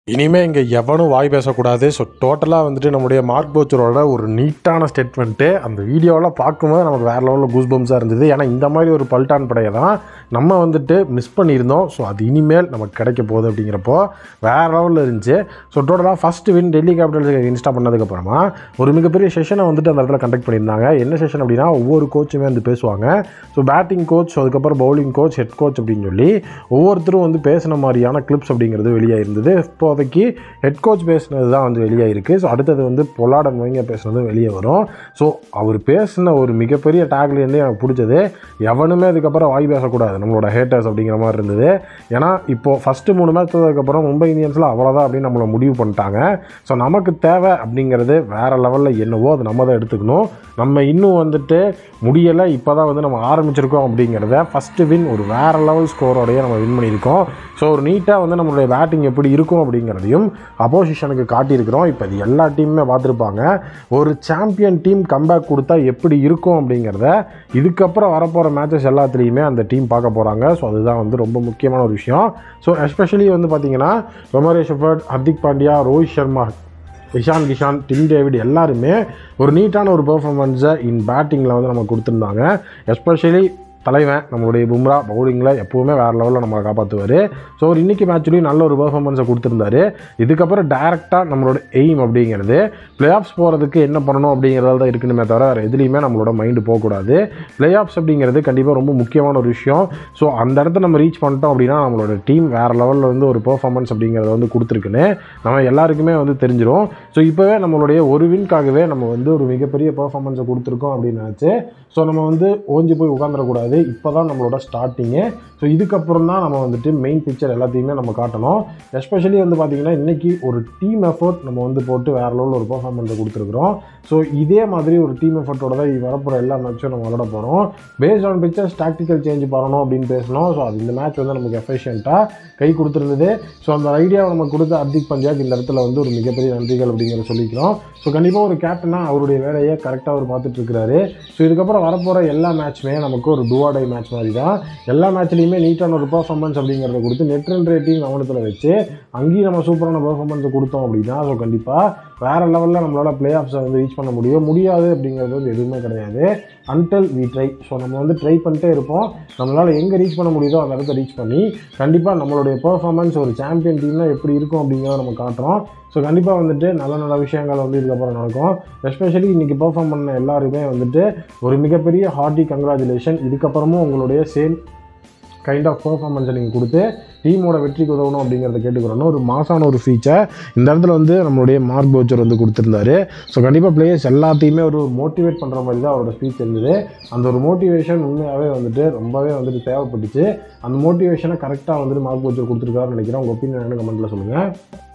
இனிமேல் இங்கே எவனும் வாய் பேசக்கூடாது. ஸோ டோட்டலாக வந்துட்டு நம்முடைய மார்க் போச்சரோட ஒரு நீட்டான ஸ்டேட்மெண்ட்டு அந்த வீடியோவெலாம் பார்க்கும்போது நமக்கு வேறு லெவலில் கூஸ் பம்ஸாக இருந்தது. ஏன்னா இந்த மாதிரி ஒரு பல்டான் படையை தான் நம்ம வந்துட்டு மிஸ் பண்ணியிருந்தோம். ஸோ அது இனிமேல் நமக்கு கிடைக்க போகுது அப்படிங்கிறப்போ வேறு லெவலில் இருந்துச்சு. ஸோ டோட்டலாக first win Delhi Capitals insta பண்ணதுக்கப்புறமா ஒரு மிகப்பெரிய செஷனை வந்துட்டு அந்த இடத்துல கண்டக்ட் பண்ணியிருந்தாங்க. என்ன செஷன் அப்படின்னா, ஒவ்வொரு கோச்சுமே வந்து பேசுவாங்க. ஸோ பேட்டிங் கோச், அதுக்கப்புறம் பவுலிங் கோச், ஹெட் கோச் அப்படின்னு சொல்லி ஒவ்வொருத்தரும் வந்து பேசின மாதிரியான கிளிப்ஸ் அப்படிங்கிறது வெளியாக இருந்தது. இப்போதைக்கு ஹெட் கோச் பேசினது தான் வந்து வெளியாக இருக்குது. ஸோ அடுத்தது வந்து பொலார்ட் மொய்ங்க பேசுனதும் வெளியே வரும். ஸோ அவர் பேசின ஒரு மிகப்பெரிய டேக்லேருந்து எனக்கு பிடிச்சது, எவனுமே அதுக்கப்புறம் வாய் பேசக்கூடாது நம்மளோட ஹேட்டர்ஸ் அப்படிங்கிற மாதிரி இருந்தது. ஏன்னா இப்போது ஃபஸ்ட்டு 3 மேட்ச் அதுக்கப்புறம் மும்பை இந்தியன்ஸில் அவ்வளோதான் அப்படின்னு நம்மளை முடிவு பண்ணிட்டாங்க. ஸோ நமக்கு தேவை அப்படிங்கிறது வேறு லெவலில் என்னவோ அது நம்ம தான் எடுத்துக்கணும். நம்ம இன்னும் வந்துட்டு முடியலை, இப்போ தான் வந்து நம்ம ஆரம்பிச்சிருக்கோம் அப்படிங்கிறத ஃபஸ்ட்டு வின் ஒரு வேறு லெவல் ஸ்கோரோடையே நம்ம வின் பண்ணியிருக்கோம். ஸோ ஒரு நீட்டாக வந்து நம்மளுடைய பேட்டிங் எப்படி இருக்கும் அப்படிங்கிறதையும் அப்போசிஷனுக்கு காட்டியிருக்கிறோம். இப்போ இது எல்லா டீமுமே பார்த்துருப்பாங்க. ஒரு சாம்பியன் டீம் கம்பேக் கொடுத்தா எப்படி இருக்கும் அப்படிங்கிறத இதுக்கப்புறம் வரப்போகிற மேட்சஸ் எல்லாத்துலேயுமே அந்த டீம் பார்க்க போகிறாங்க. ஸோ அதுதான் வந்து ரொம்ப முக்கியமான ஒரு விஷயம். ஸோ எஸ்பெஷலி வந்து பார்த்திங்கன்னா Romario Shepherd, Hardik Pandya, Rohit Sharma, Ishan Kishan, Tim David எல்லாருமே ஒரு நீட்டான ஒரு பெர்ஃபார்மன்ஸை இன் பேட்டிங்கில் வந்து நம்ம கொடுத்துருந்தாங்க. எஸ்பெஷலி தலைவன் நம்மளுடைய பும்ரா பவுலிங்கில் எப்போவுமே வேறு லெவலில் நம்மளை காப்பாற்றுவார். ஸோ ஒரு இன்றைக்கி மேட்ச்லேயும் நல்ல ஒரு பெர்ஃபார்மன்ஸை கொடுத்துருந்தாரு. இதுக்கப்புறம் டைரெக்டாக நம்மளோட எய்ம் அப்படிங்கிறது ப்ளே ஆஃப்ஸ் போகிறதுக்கு என்ன பண்ணணும் அப்படிங்கிறதால தான் இருக்கணுமே தவிர வேறு எதுலேயுமே நம்மளோட மைண்டு போகக்கூடாது. ப்ளே ஆஃப்ஸ் அப்படிங்கிறது கண்டிப்பாக ரொம்ப முக்கியமான ஒரு விஷயம். ஸோ அந்த இடத்த நம்ம ரீச் பண்ணிட்டோம் அப்படின்னா நம்மளோட டீம் வேறு லெவலில் வந்து ஒரு பெர்ஃபார்மன்ஸ் அப்படிங்கிறத வந்து கொடுத்துருக்குன்னு நம்ம எல்லாருக்குமே வந்து தெரிஞ்சிடும். ஸோ இப்போவே நம்மளுடைய ஒரு வின்காகவே நம்ம வந்து ஒரு மிகப்பெரிய பெர்ஃபார்மன்ஸை கொடுத்துருக்கோம் அப்படின்னு நினச்சி ஸோ நம்ம வந்து ஓஞ்சி போய் உட்காந்துடக்கூடாது. இப்போ தான் நம்மளோட ஸ்டார்டிங்கு. ஸோ இதுக்கப்புறம் தான் நம்ம வந்துட்டு மெயின் பிக்சர் எல்லாத்தையுமே நம்ம காட்டணும். எஸ்பெஷலி வந்து பார்த்திங்கன்னா இன்றைக்கி ஒரு டீம் எஃபர்ட் நம்ம வந்து போட்டு வேறு லெவலில் ஒரு பெர்ஃபார்மன்ஸை கொடுத்துருக்குறோம். ஸோ இதே மாதிரி ஒரு டீம் எஃபர்ட்டோட தான் வரப்போகிற எல்லா மேட்சும் நம்ம விளாட போகிறோம். Based on pictures tactical change பண்ணணும் அப்படின்னு பேசணும். ஸோ அது இந்த மேட்ச் வந்து நமக்கு எஃபிஷியண்ட்டாக கை கொடுத்துருந்தது. ஸோ அந்த ஐடியாவை நம்ம கொடுத்த ஹர்திக் பாண்டியாவுக்கு இந்த இடத்துல வந்து ஒரு மிகப்பெரிய நன்றிகள் அப்படிங்கிறத சொல்லிக்கிறோம். ஸோ கண்டிப்பாக ஒரு கேப்டனாக அவருடைய வேலையை கரெக்டாக அவர் பார்த்துட்ருக்கிறாரு. ஸோ இதுக்கப்புறம் வரப்போகிற எல்லா மேட்ச்சுமே நமக்கு ஒரு டூ ஆர் டை மேட்ச் மாதிரி தான். எல்லா மேட்ச்லேயுமே நீட்டான ஒரு பெர்ஃபார்மன்ஸ் அப்படிங்கிறத கொடுத்து நெட் ரன் ரேட்டிங் கவனத்தில் வச்சு அங்கேயும் நம்ம சூப்பரான பெர்ஃபார்மன்ஸை கொடுத்தோம் அப்படின்னா ஸோ கண்டிப்பாக வேறு லெவலில் நம்மளால் ப்ளே ஆஃப்ஸை வந்து ரீச் பண்ண முடியாது அப்படிங்கிறது வந்து எதுவுமே கிடையாது. Until we try. ஸோ நம்ம வந்து ட்ரை பண்ணிட்டே இருப்போம். நம்மளால் எங்கே ரீச் பண்ண முடியுதோ அந்த இடத்த ரீச் பண்ணி கண்டிப்பாக நம்மளுடைய பெர்ஃபார்மன்ஸ் ஒரு சாம்பியன் டீம்னால் எப்படி இருக்கும் அப்படிங்கிறத நம்ம காட்டுறோம். ஸோ கண்டிப்பாக வந்துட்டு நல்ல நல்ல விஷயங்கள் வந்து இதுக்கப்புறம் நடக்கும். எஸ்பெஷலி இன்றைக்கி பெர்ஃபார்ம் பண்ண எல்லாருமே வந்துட்டு ஒரு மிகப்பெரிய ஹார்ட்டி கங்க்ராச்சுலேஷன். இதுக்கப்புறமும் உங்களுடைய சேம் கைண்ட் ஆஃப் பெர்ஃபார்மன்ஸை நீங்கள் கொடுத்து டீமோட வெற்றிக்கு உதவணும் அப்படிங்கிறத கேட்டுக்கிறோன்னு ஒரு மாசான ஒரு ஃபீச்சர் இந்த இடத்துல வந்து நம்மளுடைய மார்க் போச்சர் வந்து கொடுத்துருந்தாரு. ஸோ கண்டிப்பாக பிளேயர்ஸ் எல்லாத்தையுமே ஒரு மோட்டிவேட் பண்ணுற மாதிரி தான் அவரோட ஸ்பீச் இருந்தது. அந்த ஒரு மோட்டிவேஷன் உண்மையாகவே வந்துட்டு ரொம்பவே வந்துட்டு தேவைப்பட்டுச்சு. அந்த மோட்டிவேஷனை கரெக்டாக வந்துட்டு மார்க் போச்சர் கொடுத்துருக்காருன்னு நினைக்கிறேன். உங்கள் ஒப்பீனியன் என்ன கமெண்ட்டில் சொல்லுங்கள்.